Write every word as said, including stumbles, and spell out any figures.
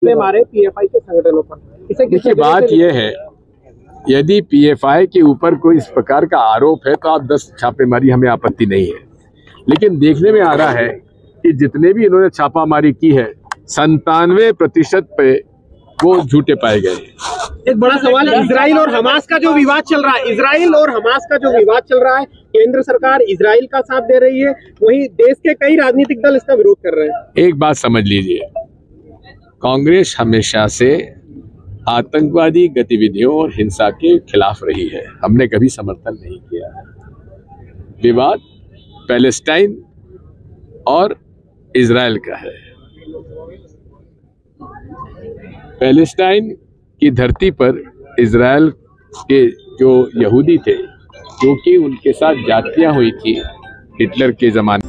मारे पीएफआई के संगठनों पर। इसे देखिए, बात यह है, यदि पीएफआई के ऊपर कोई इस प्रकार का आरोप है तो आप दस छापेमारी, हमें आपत्ति नहीं है। लेकिन देखने में आ रहा है कि जितने भी इन्होंने छापामारी की है, संतानवे प्रतिशत पे वो झूठे पाए गए। एक बड़ा सवाल है, इजराइल और हमास का जो विवाद चल रहा है, इजराइल और हमास का जो विवाद चल रहा है, केंद्र सरकार इजराइल का साथ दे रही है, वहीं देश के कई राजनीतिक दल इसका विरोध कर रहे हैं। एक बात समझ लीजिए, कांग्रेस हमेशा से आतंकवादी गतिविधियों और हिंसा के खिलाफ रही है, हमने कभी समर्थन नहीं किया है। विवाद पैलेस्टाइन और इजराइल का है। पैलेस्टाइन की धरती पर इजराइल के जो यहूदी थे, जो कि उनके साथ जातियां हुई थी हिटलर के जमाने